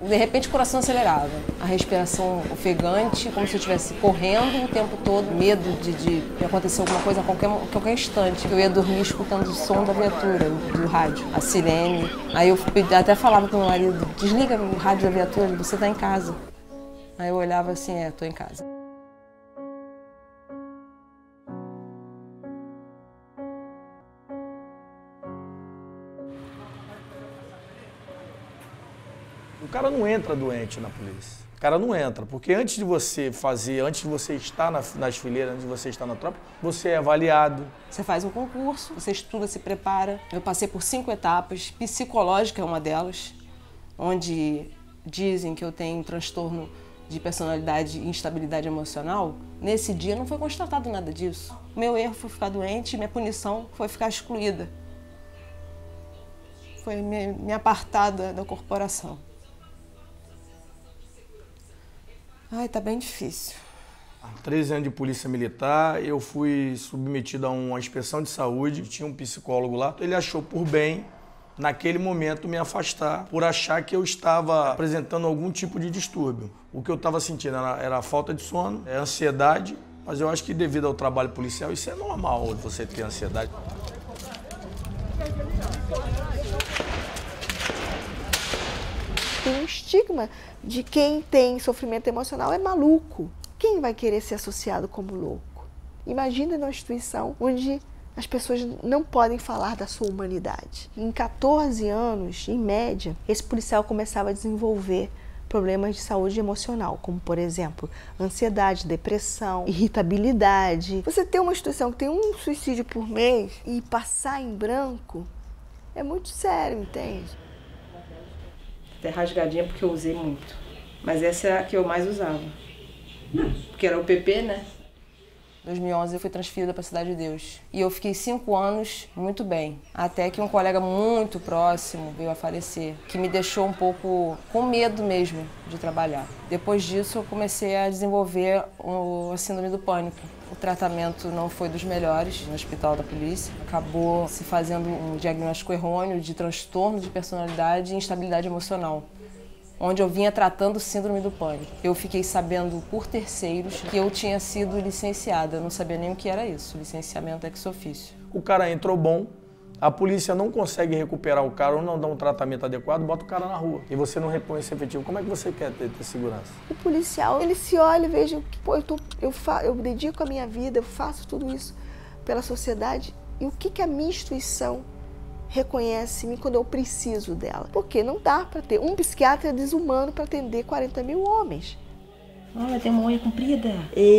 De repente o coração acelerava, a respiração ofegante, como se eu estivesse correndo o tempo todo, medo de acontecer alguma coisa a qualquer instante. Eu ia dormir escutando o som da viatura, do rádio, a sirene. Aí eu até falava pro meu marido, desliga o rádio da viatura, você está em casa. Aí eu olhava assim, estou em casa. O cara não entra doente na polícia. O cara não entra, porque antes de você estar nas fileiras, antes de você estar na tropa, você é avaliado. Você faz um concurso, você estuda, se prepara. Eu passei por 5 etapas, psicológica é uma delas, onde dizem que eu tenho um transtorno de personalidade e instabilidade emocional. Nesse dia não foi constatado nada disso. Meu erro foi ficar doente, minha punição foi ficar excluída. Foi me apartar da corporação. Ai, tá bem difícil. Há 13 anos de polícia militar, eu fui submetido a uma inspeção de saúde, tinha um psicólogo lá. Ele achou por bem, naquele momento, me afastar, por achar que eu estava apresentando algum tipo de distúrbio. O que eu estava sentindo era falta de sono, ansiedade, mas eu acho que devido ao trabalho policial, isso é normal, você ter ansiedade. Tem um estigma de quem tem sofrimento emocional é maluco. Quem vai querer ser associado como louco? Imagina numa instituição onde as pessoas não podem falar da sua humanidade. Em 14 anos, em média, esse policial começava a desenvolver problemas de saúde emocional, como, por exemplo, ansiedade, depressão, irritabilidade. Você ter uma instituição que tem um suicídio por mês e passar em branco é muito sério, entende? Até rasgadinha porque eu usei muito. Mas essa é a que eu mais usava. Porque era o PP, né? Em 2011 eu fui transferida para a Cidade de Deus. E eu fiquei 5 anos muito bem. Até que um colega muito próximo veio a falecer, que me deixou um pouco com medo mesmo de trabalhar. Depois disso eu comecei a desenvolver a síndrome do pânico. O tratamento não foi dos melhores no hospital da polícia. Acabou se fazendo um diagnóstico errôneo de transtorno de personalidade e instabilidade emocional, onde eu vinha tratando síndrome do pânico. Eu fiquei sabendo por terceiros que eu tinha sido licenciada. Eu não sabia nem o que era isso, licenciamento ex officio. O cara entrou bom, a polícia não consegue recuperar o cara ou não dá um tratamento adequado, bota o cara na rua. E você não repõe esse efetivo. Como é que você quer ter segurança? O policial, ele se olha e veja que eu dedico a minha vida, eu faço tudo isso pela sociedade. E o que a minha instituição reconhece em mim quando eu preciso dela? Porque não dá para ter um psiquiatra desumano para atender 40 mil homens. Olha, tem uma unha comprida.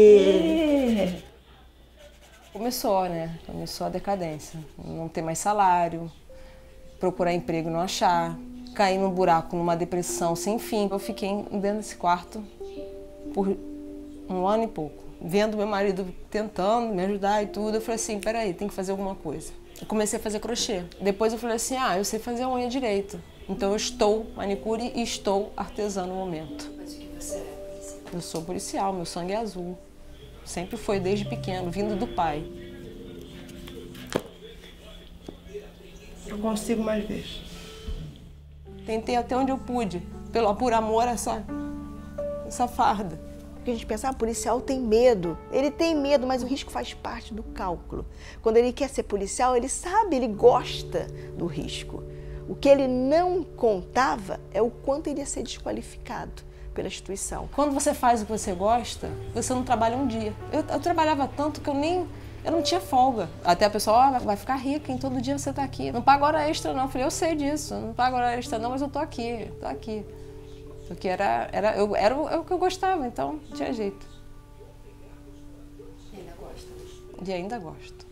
Começou, né? Começou a decadência. Não ter mais salário, procurar emprego e não achar, cair num buraco, numa depressão sem fim. Eu fiquei dentro desse quarto por 1 ano e pouco, vendo meu marido tentando me ajudar e tudo. Eu falei assim, peraí, tem que fazer alguma coisa. Eu comecei a fazer crochê. Depois eu falei assim, eu sei fazer a unha direito. Então eu estou manicure e estou artesã no momento. Mas o que você é? Policial? Eu sou policial, meu sangue é azul. Sempre foi desde pequeno, vindo do pai. Eu consigo mais vezes. Tentei até onde eu pude, por amor a essa farda. Porque a gente pensa, o policial tem medo. Ele tem medo, mas o risco faz parte do cálculo. Quando ele quer ser policial, ele sabe, ele gosta do risco. O que ele não contava é o quanto ele ia ser desqualificado pela instituição. Quando você faz o que você gosta, você não trabalha um dia. Eu trabalhava tanto que eu não tinha folga. Até a pessoa, vai ficar rica, todo dia você tá aqui. Não paga hora extra não. Eu falei, eu sei disso, não pago hora extra não, mas eu tô aqui. Porque era o que eu gostava, então não tinha jeito. E ainda gosta? E ainda gosto.